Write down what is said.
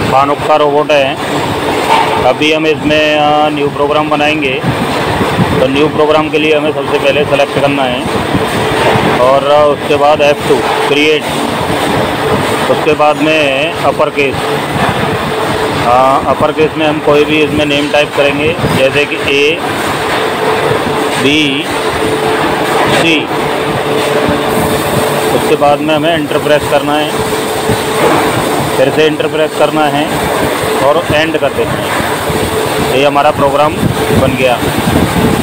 फानुक का रोबोट है। अभी हम इसमें न्यू प्रोग्राम बनाएंगे। तो न्यू प्रोग्राम के लिए हमें सबसे पहले सेलेक्ट करना है और उसके बाद F2 क्रिएट। उसके बाद में अपर केस, अपर केस में हम कोई भी इसमें नेम टाइप करेंगे, जैसे कि A B C। उसके बाद में हमें एंटर प्रेस करना है, फिर से एंटर प्रेस करना है और एंड कर देना है। ये हमारा प्रोग्राम बन गया।